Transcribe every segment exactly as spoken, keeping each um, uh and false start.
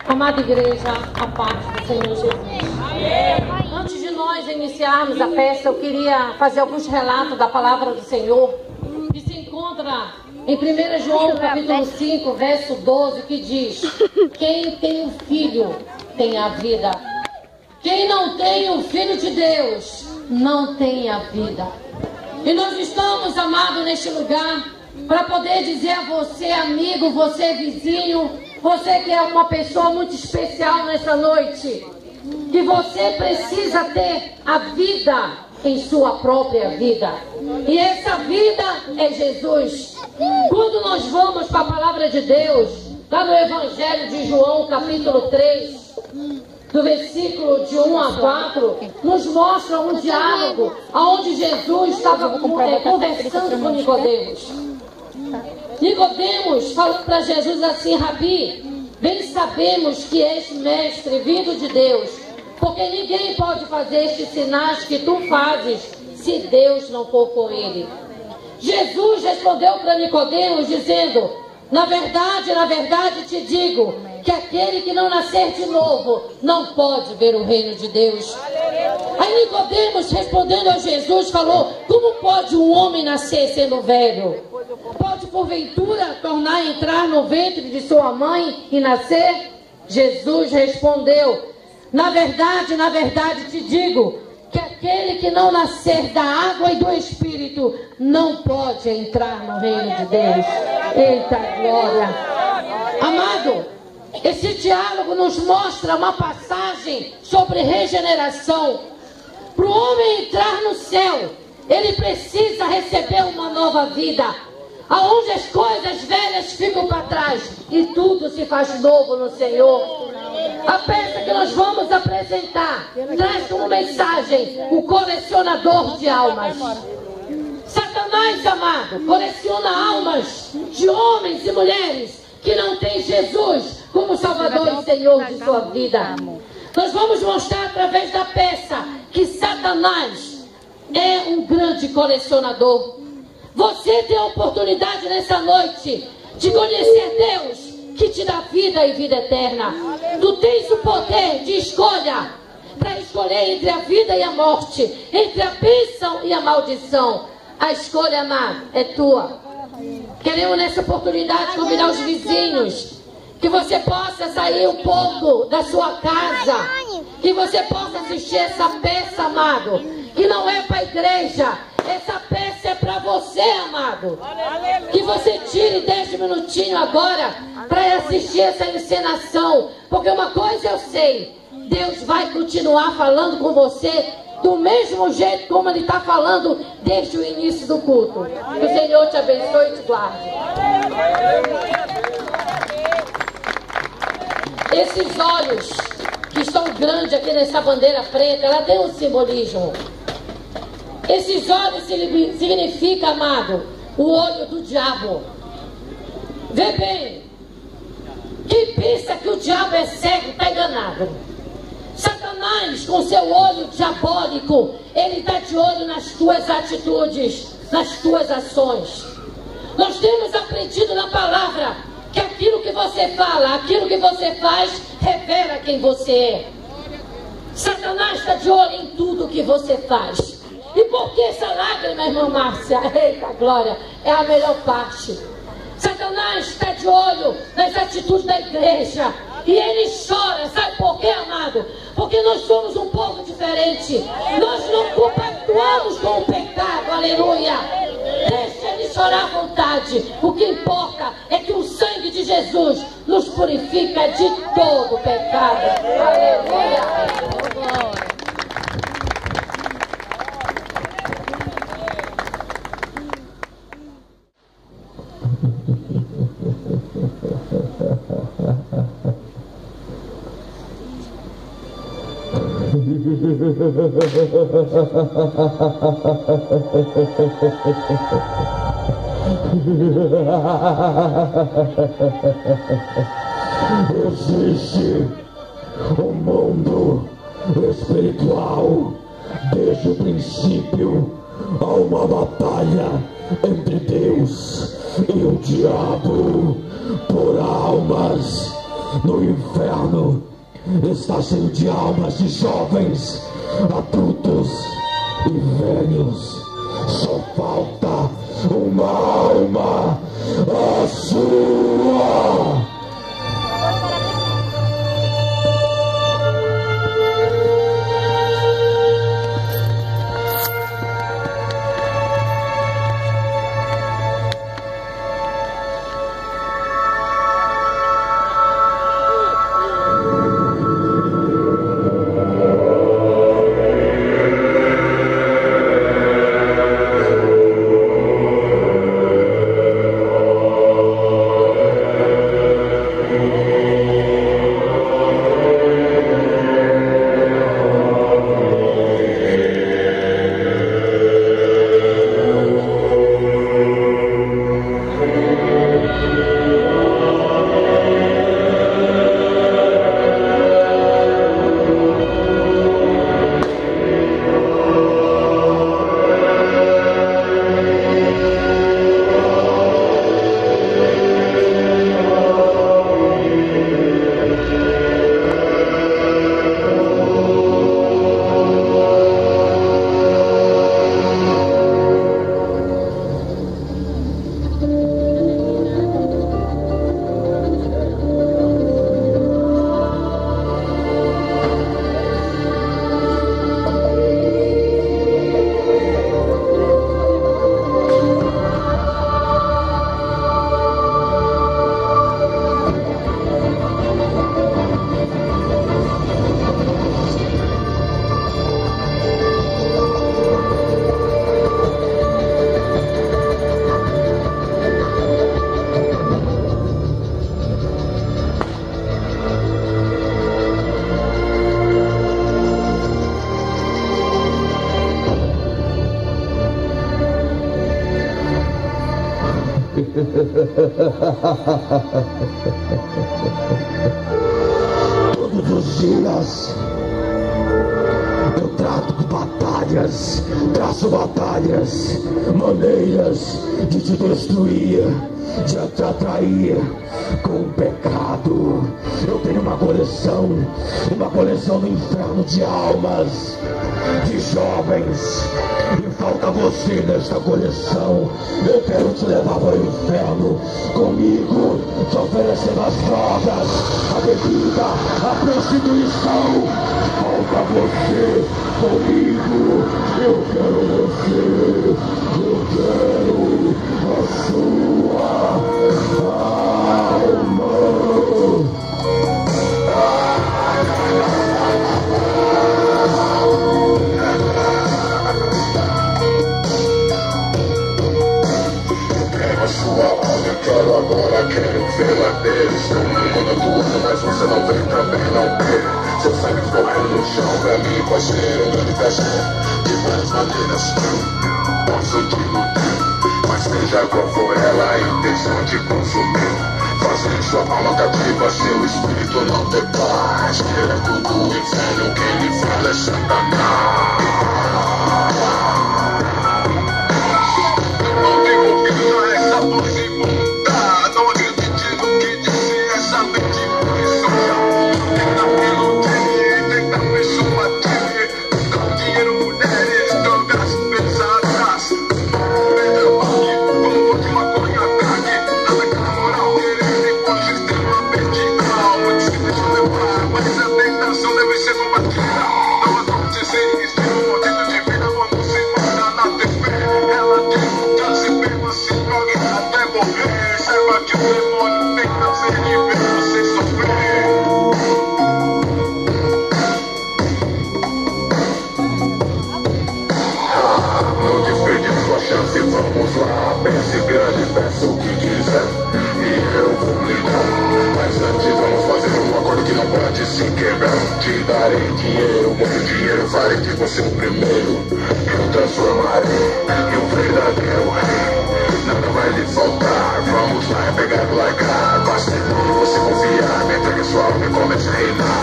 Amada igreja, a paz do Senhor Jesus. Antes de nós iniciarmos a peça, eu queria fazer alguns relatos da palavra do Senhor, que se encontra em primeiro João, capítulo cinco, verso doze, que diz: quem tem o Filho tem a vida. Quem não tem o Filho de Deus não tem a vida. E nós estamos, amados, neste lugar para poder dizer a você, amigo, você vizinho, você que é uma pessoa muito especial nessa noite, que você precisa ter a vida em sua própria vida. E essa vida é Jesus. Quando nós vamos para a palavra de Deus, lá no Evangelho de João, capítulo três, do versículo de um a quatro, nos mostra um diálogo onde Jesus estava conversando com Nicodemos. Nicodemos falou para Jesus assim: Rabi, bem sabemos que és mestre vindo de Deus, porque ninguém pode fazer estes sinais que tu fazes se Deus não for com ele. Jesus respondeu para Nicodemos dizendo: na verdade, na verdade te digo que aquele que não nascer de novo não pode ver o reino de Deus. Aí Nicodemos, respondendo a Jesus, falou: como pode um homem nascer sendo velho? Pode porventura tornar a entrar no ventre de sua mãe e nascer? Jesus respondeu: na verdade, na verdade te digo que aquele que não nascer da água e do Espírito não pode entrar no reino de Deus. Eita glória! Amado, esse diálogo nos mostra uma passagem sobre regeneração. Para o homem entrar no céu, ele precisa receber uma nova vida, aonde as coisas velhas ficam para trás e tudo se faz novo no Senhor. A peça que nós vamos apresentar traz como mensagem o colecionador de almas. Satanás, amado, coleciona almas de homens e mulheres que não têm Jesus como Salvador e Senhor de sua vida. Nós vamos mostrar através da peça que Satanás é um grande colecionador. Você tem a oportunidade nessa noite de conhecer Deus, que te dá vida e vida eterna. Tu tens o poder de escolha para escolher entre a vida e a morte, entre a bênção e a maldição. A escolha, amado, é tua. Queremos nessa oportunidade convidar os vizinhos, que você possa sair um pouco da sua casa, que você possa assistir essa peça, amado, que não é para a igreja. Essa peça é para você, amado. Que você tire dez minutinhos agora para assistir essa encenação. Porque uma coisa eu sei: Deus vai continuar falando com você do mesmo jeito como Ele está falando desde o início do culto. Que o Senhor te abençoe e te guarde. Esses olhos que estão grandes aqui nessa bandeira preta, ela tem um simbolismo. Esses olhos significam, amado, o olho do diabo. Vê bem, quem pensa que o diabo é cego está enganado. Satanás, com seu olho diabólico, ele está de olho nas tuas atitudes, nas tuas ações. Nós temos aprendido na palavra que aquilo que você fala, aquilo que você faz, revela quem você é. Satanás está de olho em tudo que você faz. E por que essa lágrima, irmã Márcia? Eita glória, é a melhor parte. Satanás está de olho nas atitudes da igreja. E ele chora, sabe por quê, amado? Porque nós somos um povo diferente. Nós não compactuamos com o pecado, aleluia. Deixa ele chorar à vontade. O que importa é que o sangue de Jesus nos purifica de todo o pecado. Aleluia. Existe um mundo espiritual. Desde o princípio há uma batalha entre Deus e o diabo por almas. no inferno está cheio de almas de jovens, adultos e velhos. Só falta uma alma, a sua. Todos os dias eu trato batalhas, traço batalhas, maneiras de te destruir, de te atrair com o pecado. Eu tenho uma coleção, uma coleção do inferno de almas, de jovens, e falta você nesta coleção. Eu quero te levar para o inferno comigo, te oferecendo as drogas, a bebida, a prostituição. Falta você comigo. Eu quero você, eu quero a sua alma. Quero agora, quero vê-la deles. Todo mundo atuando, mas você não vem, também não vê. Seu sangue correndo no chão, pra mim vai ser um grande teste. De várias maneiras, posso te iludir, mas seja qual for ela, a intenção de consumir. Fazer sua alma cativa, seu espírito não ter paz. Direto do inferno, quem lhe fala é Satanás. Não tem confiança essa voz imunda. Não acredite no que disse essa mente insônia. Tenta me iludir, tenta me persuadir. Com dinheiro, mulheres, drogas pesadas. Pedra, banque, bomba de maconha, crack. Nada com a moral, querer depois extremamente mal. Muito se deixa levar, mas a tentação deve ser combatida. Não acontece isso, um modelo de vida, vamos se mandar na T V. Ela tem se mesmo assim, jogue até morrer. Saiba que o demônio tem prazer de ver você sofrer. Ah, não desperdice sua chance, vamos lá. Pense grande, peça o que quiser e eu vou lhe dar. Mas antes vamos fazer um acordo que não pode se quebrar. Te darei dinheiro, muito dinheiro, farei de você o primeiro. Eu transformarei em um verdadeiro rei. Nada vai lhe faltar, vamos lá, é pegar e largar. Basta em mim, você confiar, me entregue sua alma e comece a reinar.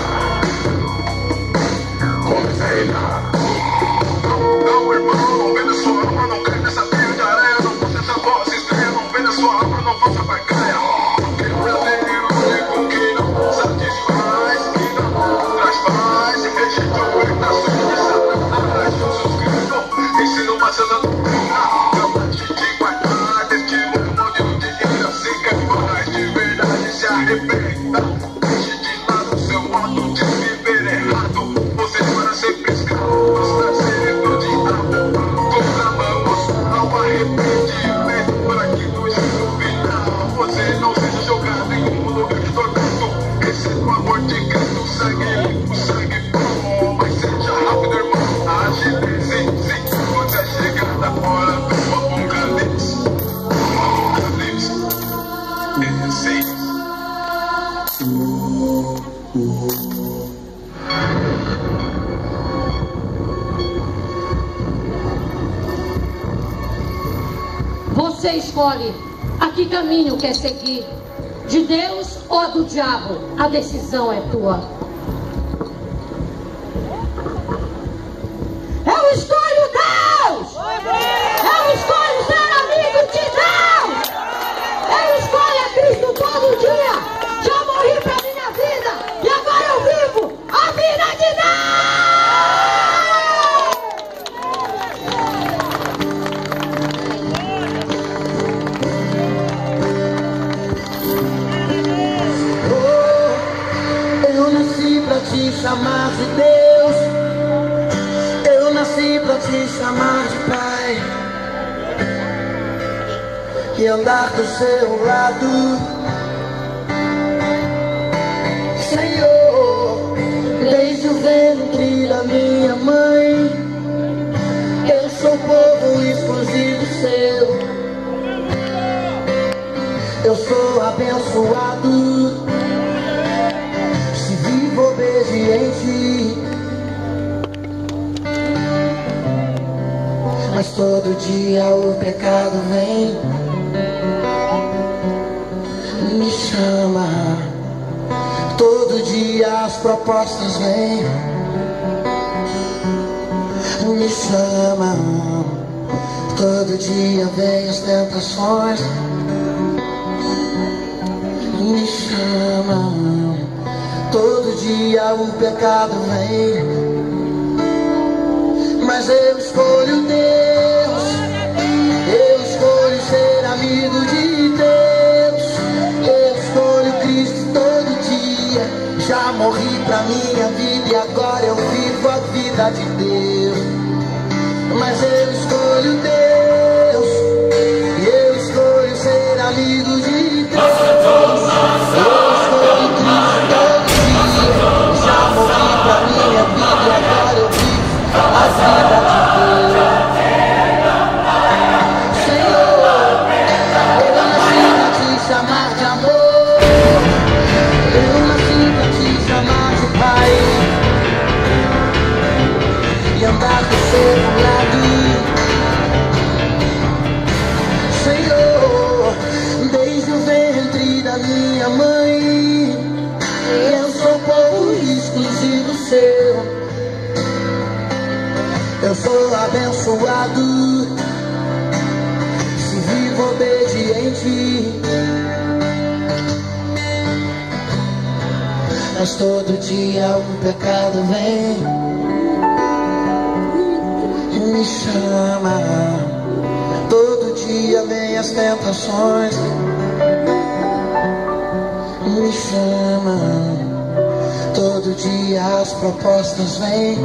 Comece a reinar. Não, irmão, venda sua alma, não cai nessa teia de areia. Não faça essa voz estranha, não venda sua alma, não faça barcaia. Quem é brasileiro, digo que não sabe. arrebenta. Deixe de lado seu modo de viver errado. Você para sempre escravo, está sereno de diabo. Conclamamos ao arrependimento para que no juízo final você não seja jogado em um lugar de tormento. Receba o amor de Cristo, sangue limpo, sangue bom. Mas seja rápido, irmão, agilize, sim, quando é chegada a hora do apocalipse. Apocalipse, é sim. Você escolhe a que caminho quer seguir, de Deus ou do diabo. A decisão é tua. Eu escolho Deus! Eu escolho ser amigo de Deus! Eu escolho a Cristo todo dia! Já morri pra minha vida e agora eu vivo a vida de Deus! Te chamar de Deus, eu nasci pra te chamar de Pai e andar do seu lado, Senhor. Desde o ventre da minha mãe, eu sou povo exclusivo seu, eu sou abençoado, obediente, mas todo dia o pecado vem, me chama, todo dia as propostas vêm, me chama, todo dia vem as tentações, me chama. Todo dia o pecado vem, mas eu escolho Deus, eu escolho ser amigo de Deus, eu escolho Cristo todo dia. Já morri pra minha vida e agora eu vivo a vida de Deus, mas eu escolho Deus, eu escolho ser amigo de Deus, eu escolho Cristo. Já morri pra minha vida e agora eu vivo a vida de Deus. Senhor, eu nasci pra te chamar de amor, eu nasci pra te chamar de Pai e andar do seu lado. Senhor, desde o ventre da minha mãe, eu sou povo exclusivo seu, eu sou abençoado, se vivo obediente, mas todo dia o pecado vem e me chama, todo dia vem as tentações, me chama, todo dia as propostas vêm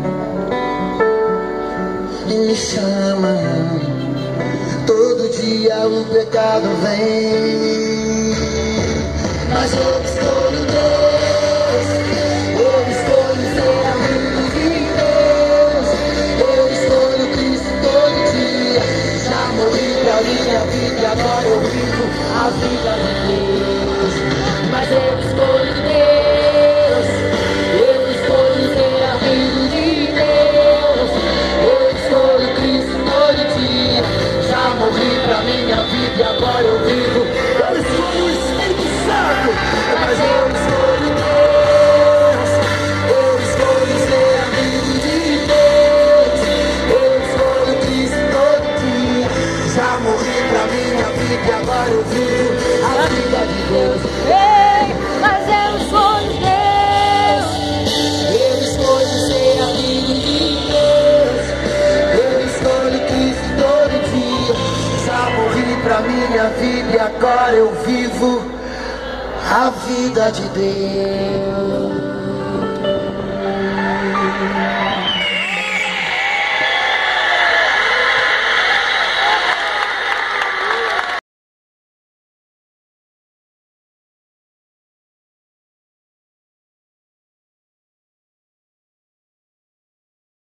e me chama, todo dia o pecado vem, mas eu escolho Deus, eu escolho ser amigo de Deus, eu escolho Cristo todo dia. Já morri pra minha vida e agora eu vivo a vida de Deus, mas eu escolho Deus, eu escolho ser amigo de Deus, eu escolho Cristo todo dia. Já morri pra minha vida e agora eu vivo, eu escolho o Espírito Santo, mas eu escolho Deus, eu escolho ser amigo de Deus, eu escolho Cristo todo dia. Já morri pra minha vida e agora eu vivo a vida de Deus. Ei, mas eu escolho Deus, Eu escolho ser amigo de Deus, eu escolho Cristo todo dia. Já morri pra minha vida e agora eu vivo a vida de Deus.